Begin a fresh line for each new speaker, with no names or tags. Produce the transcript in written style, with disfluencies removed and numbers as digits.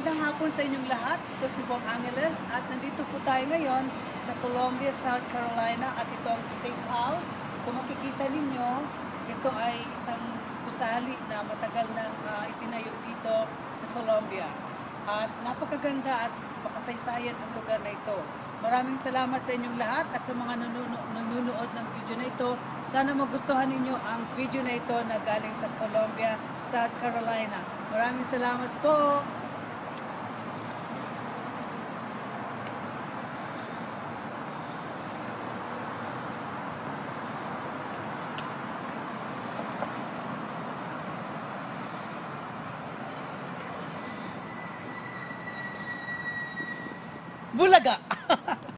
Magandang hapon sa inyong lahat. Ito si Bong Angeles at nandito po tayo ngayon sa Columbia, South Carolina at ito ang State House. Kung makikita ninyo, ito ay isang gusali na matagal nang itinayo dito sa Columbia. At napakaganda at makasaysayan ang lugar na ito. Maraming salamat sa inyong lahat at sa mga nanonood ng video na ito. Sana magustuhan ninyo ang video na ito na galing sa Columbia, South Carolina. Maraming salamat po! Bulaga!